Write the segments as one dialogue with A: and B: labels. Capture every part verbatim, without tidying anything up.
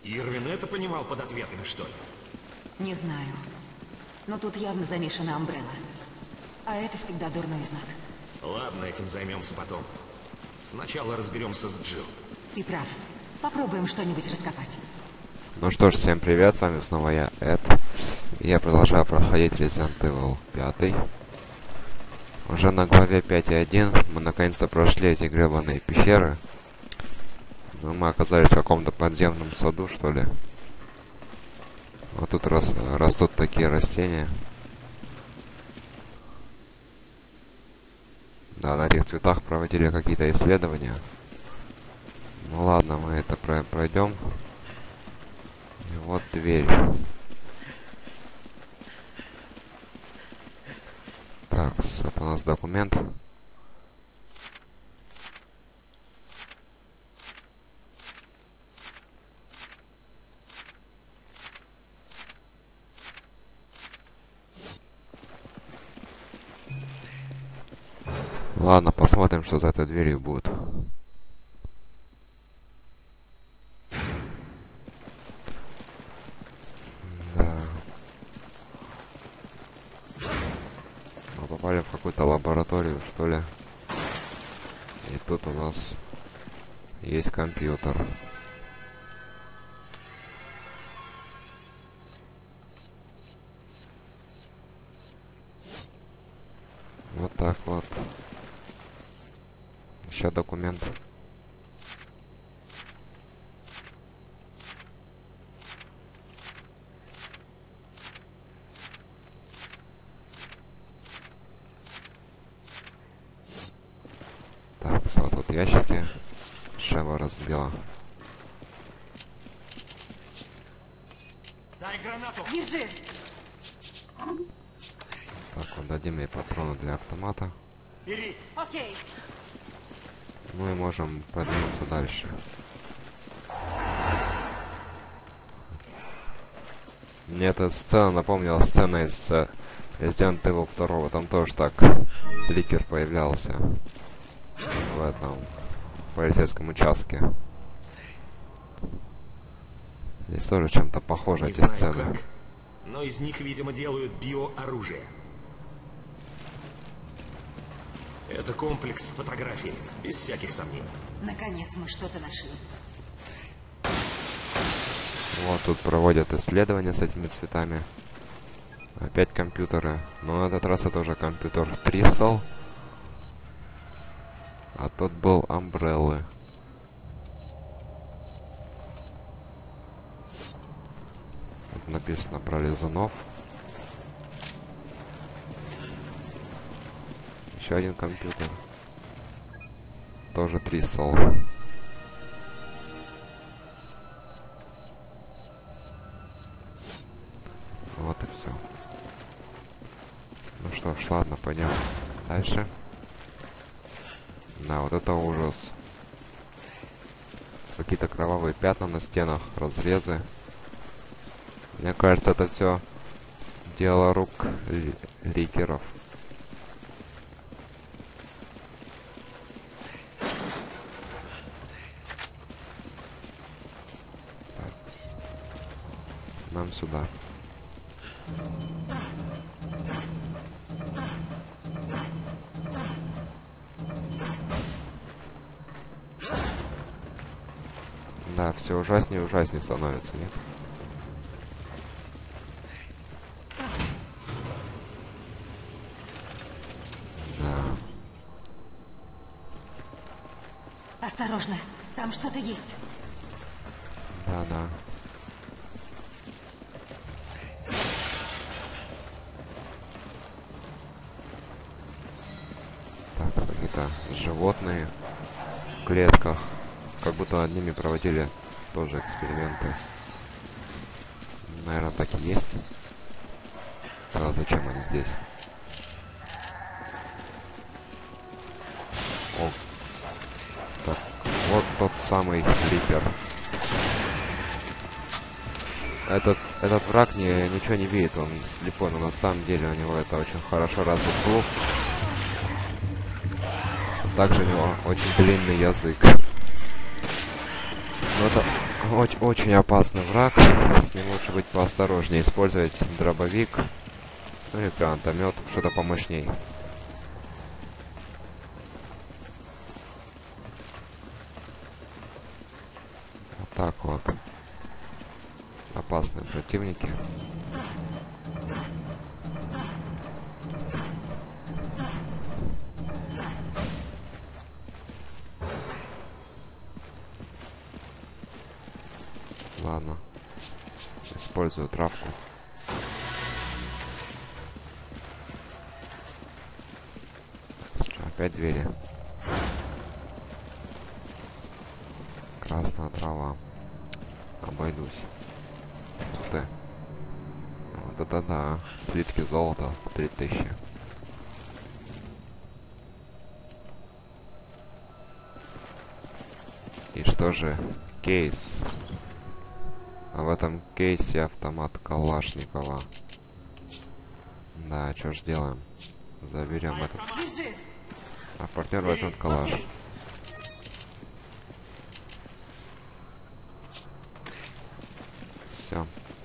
A: Ирвин это понимал под ответами, что ли?
B: Не знаю. Но тут явно замешана Амбрелла. А это всегда дурной знак.
A: Ладно, этим займемся потом. Сначала разберемся с Джилл.
B: Ты прав. Попробуем что-нибудь раскопать.
C: Ну что ж, всем привет, с вами снова я, Эд. И я продолжаю проходить Resident Evil пять. Уже на главе пять и один мы наконец-то прошли эти гребаные пещеры. Но мы оказались в каком-то подземном саду, что ли. Вот тут рас растут такие растения. Да, на этих цветах проводили какие-то исследования. Ну ладно, мы это про пройдем. И вот дверь. Так, это у нас документ. Ладно, посмотрим, что за этой дверью будет. Да. Мы попали в какую-то лабораторию, что ли. И тут у нас есть компьютер. Вот так вот. Еще документ. Так, вот тут ящики. Шева разбила.
A: Дай гранату!
B: Держи!
C: Так, вот дадим ей патроны для автомата.
A: Бери!
B: Окей.
C: Ну и можем продвинуться дальше. Мне эта сцена напомнила сцена из uh, Resident Evil два. Там тоже так Ликер появлялся в этом полицейском участке. Здесь тоже чем-то похоже
A: Не
C: эти
A: знаю
C: сцены.
A: как, но из них, видимо, делают биооружие. Это комплекс фотографий, без всяких сомнений.
B: Наконец мы что-то нашли.
C: Вот тут проводят исследования с этими цветами. Опять компьютеры. Но на этот раз это уже компьютер Трисел. А тот был Амбреллы. Тут написано про лизунов. Еще один компьютер. Тоже Трисел. Вот и все. Ну что ж, ладно, пойдем дальше. Да, вот это ужас. Какие-то кровавые пятна на стенах, разрезы. Мне кажется, это все дело рук Рикеров. Так. Нам сюда. Да, все ужаснее и ужаснее становится, нет? Да.
B: Осторожно, там что-то есть.
C: Да, да. Так, какие-то животные в клетках. Как будто над ними проводили тоже эксперименты. Наверное, так и есть. Тогда зачем они здесь? О. Так, вот тот самый Ликер. Этот, этот враг не, ничего не видит, он слепой, но на самом деле у него это очень хорошо развит слух. Также у него очень длинный язык. Ну это... Очень, очень опасный враг. С ним лучше быть поосторожнее. Использовать дробовик. Ну или гранатомет. Что-то помощней. Вот так вот. Опасные противники. Ладно. Использую травку. Опять двери. Красная трава. Обойдусь. Ух ты. Вот это да. Слитки золота. Три тысячи. И что же? Кейс. А в этом кейсе автомат Калашникова. Да, что ж делаем? Заберем этот. А партнер возьмет калаш. Все.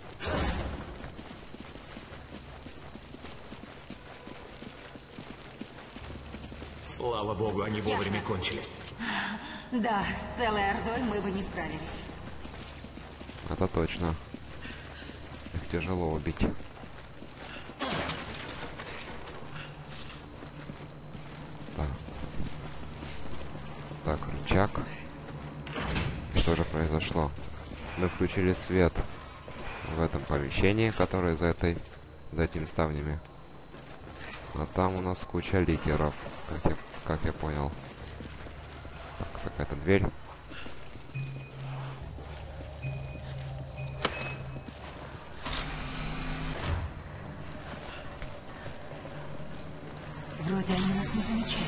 A: Слава богу, они вовремя кончились.
B: Да, с целой ордой мы бы не справились.
C: Это точно. Их тяжело убить. Так. Так, рычаг. И что же произошло? Мы включили свет в этом помещении, которое за этой, за этими ставнями. А там у нас куча ликеров, как я, как я понял. Так, какая-то дверь.
B: Вроде они нас не замечают.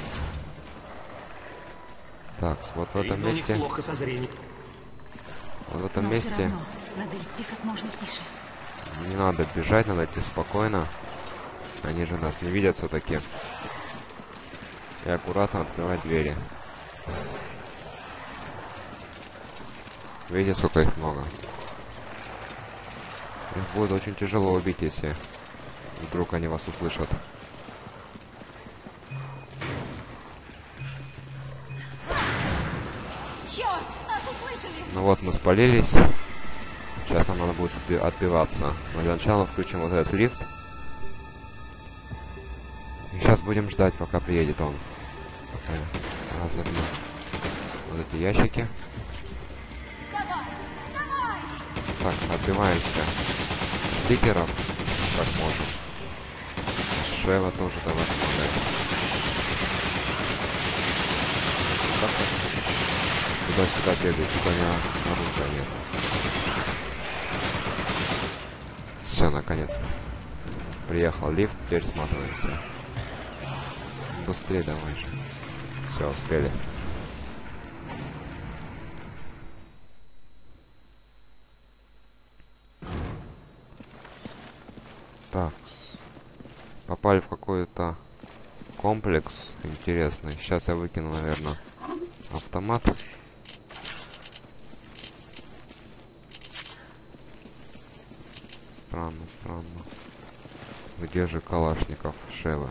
C: Так, вот в этом
A: Видно, у них
C: месте.
A: плохо со зрением.
C: Вот в этом
B: Но
C: месте.
B: все равно надо идти как можно тише.
C: Не надо бежать, надо идти спокойно. Они же нас не видят все-таки. И аккуратно открывать двери. Видите, сколько их много. Их будет очень тяжело убить, если вдруг они вас услышат.
B: Черт, нас услышали!
C: Ну вот, мы спалились. Сейчас нам надо будет отби- отбиваться. Но для начала включим вот этот лифт. И сейчас будем ждать, пока приедет он. Пока я разобью вот эти ящики.
B: Давай, давай!
C: Так, отбиваемся. Стикеров, как можем. Шева тоже давай помогает. Так вот. Туда-сюда бегать, туда не оружия нет. Все, наконец-то. Приехал лифт, теперь сматываемся. Быстрее давай же. Все, успели. Так. Попали в какой-то комплекс интересный. Сейчас я выкину, наверное, автомат. Странно, странно. Где же Калашников Шева?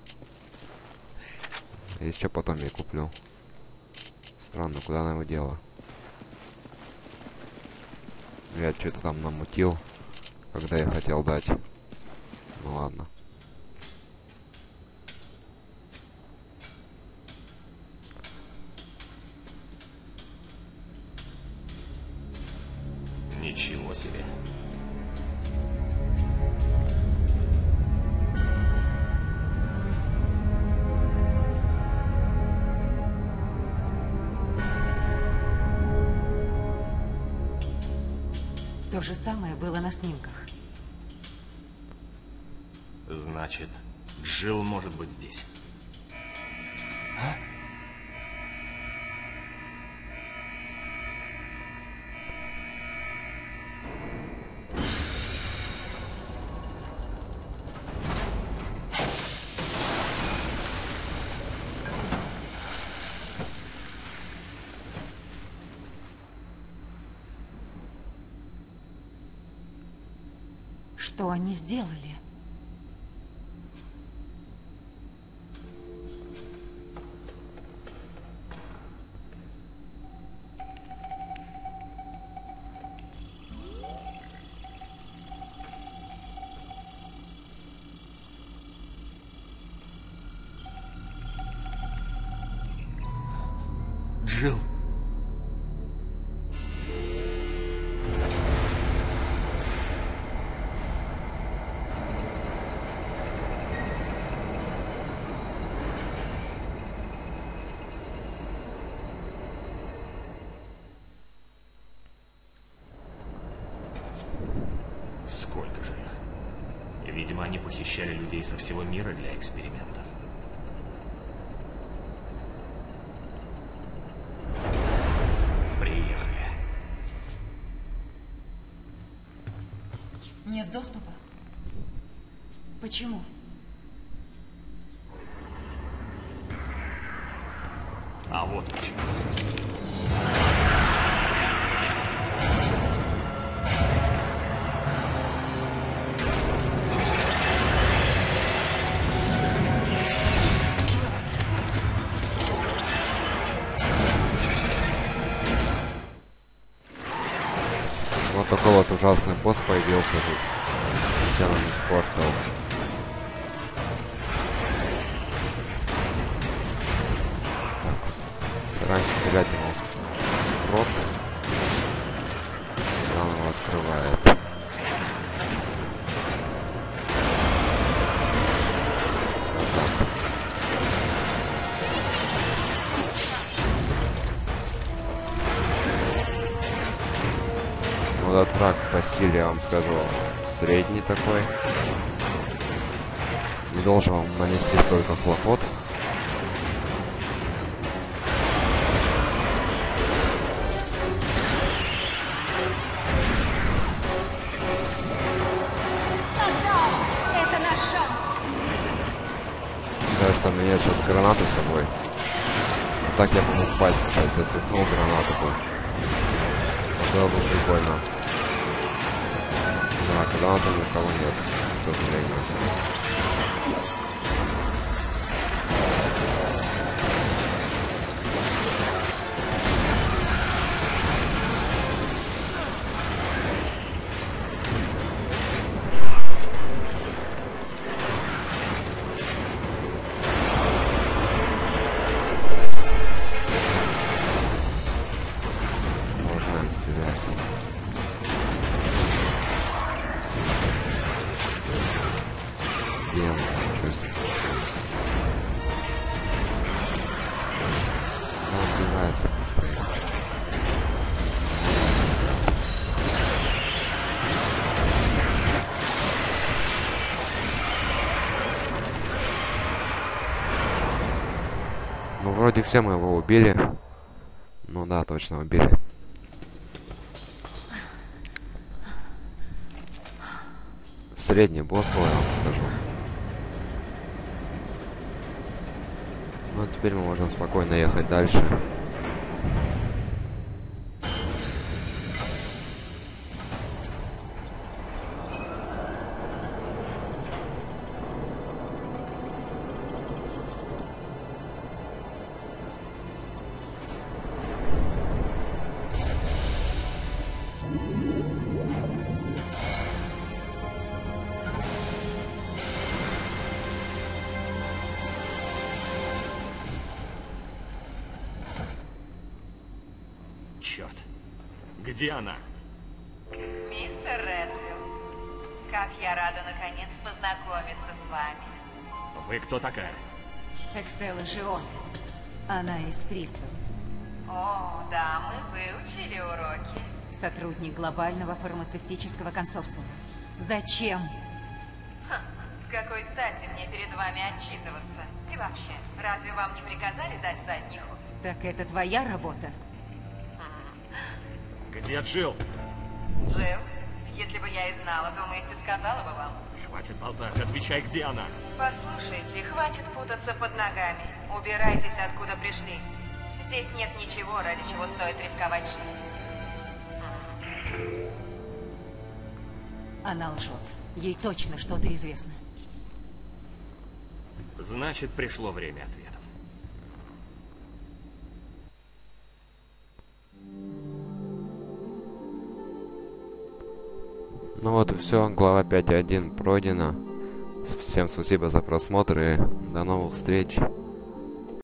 C: Еще потом я куплю. Странно, куда она его дела? Я что-то там намутил, когда я хотел дать. Ну ладно.
A: Ничего себе.
B: То же самое было на снимках.
A: Значит, Джилл может быть здесь. А?
B: Что они сделали?
A: Джилл. Сколько же их? Видимо, они похищали людей со всего мира для экспериментов. Приехали.
B: Нет доступа? Почему?
A: А вот почему.
C: Вот такой вот ужасный босс появился тут. Все нам испортил. Так, стараемся стрелять ему в рот. Он его открывает. Вот так. Вот этот враг по силе, я вам скажу, средний такой. Не должен вам нанести столько хлопот.
B: Это наш шанс!
C: Даже что у меня нет сейчас гранаты с собой. А так я могу спать, получается, я пихнул гранату бы. Было бы прикольно. Да, когда на там никого нет, к сожалению. Продолжаем стрелять. Где он? Чувствую. Он убивается постоянно. Ну, вроде все мы его убили. Ну да, точно убили. Средний босс был, я вам скажу. Ну, теперь мы можем спокойно ехать дальше.
A: Черт. Где она?
D: Мистер Редфилд, как я рада наконец познакомиться с вами.
A: Вы кто такая?
B: Эксела Жион. Она из Триса.
D: О, да, мы выучили уроки.
B: Сотрудник глобального фармацевтического консорциума. Зачем?
D: Ха, с какой стати мне перед вами отчитываться? И вообще, разве вам не приказали дать задний ход?
B: Так это твоя работа?
A: Где Джилл?
D: Джилл, если бы я и знала, думаете, сказала бы вам?
A: Хватит болтать, отвечай, где она?
D: Послушайте, хватит путаться под ногами. Убирайтесь, откуда пришли. Здесь нет ничего, ради чего стоит рисковать жизнью.
B: Она лжет. Ей точно что-то известно.
A: Значит, пришло время ответов.
C: Ну вот и все, глава пять точка один пройдена. Всем спасибо за просмотр и до новых встреч.